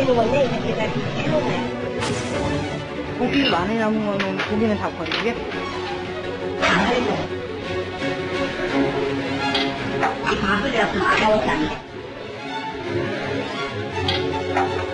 버리는 건데 이제 제가 해놓아요. 고기 많이 남은 거는 고기는 다 버리게? 안 버리고. 이 밥을 내가 아까웠잖아.